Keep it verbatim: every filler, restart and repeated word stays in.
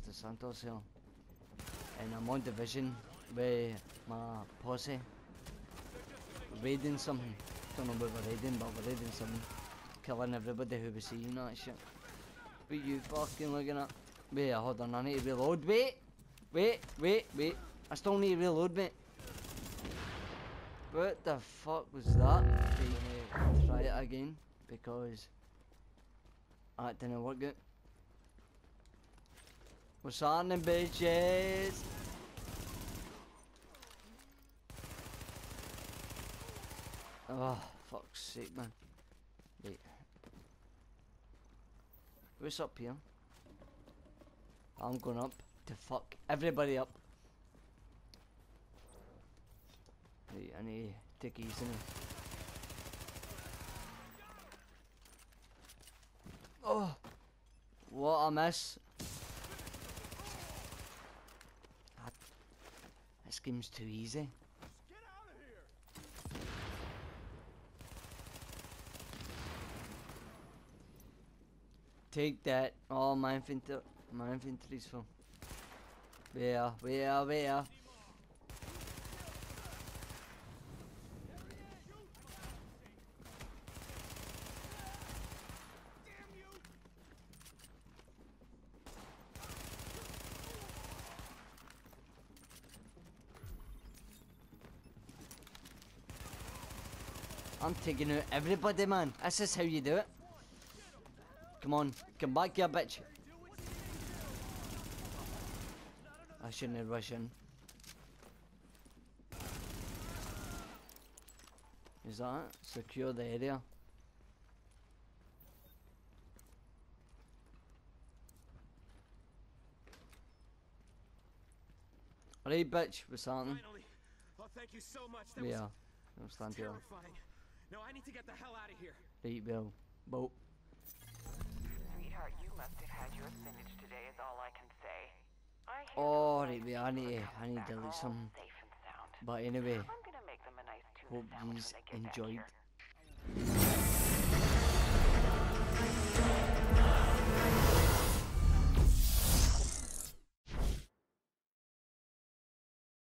Mister Santos here, and I'm on division with my posse, raiding something. Don't know what we're raiding, but we're raiding something, killing everybody who was seeing that shit. What you fucking looking at? Wait, hold on, I need to reload. Wait, wait, wait, wait. I still need to reload, mate. What the fuck was that? I'm gonna try it again because that didn't work good. What's happening, bitches? Oh, fuck's sake, man. Wait. What's up here? I'm going up to fuck everybody up. Wait, I need to take it easy now. Oh! What a miss. That, this game's too easy. Get out of here. Take that. Oh, my infantry, my infantry's full. Where, where, where? I'm taking out everybody, man. This is how you do it. Come on, come back here, bitch. I shouldn't have rushed in. Is that it? Secure the area. Alright, bitch, what's happening? Finally. Oh, thank you so much. That Yeah, was I'm standing here. terrifying. No, I need to get the hell out of here. Right, well, boat. Sweetheart, you must have had your spinach today is all I can say. I hear Oh, those right, well, I need to, I need to delete back some. home safe and sound. But anyway, I'm gonna make them a nice tuna hope sandwich yous when they get back enjoyed. here.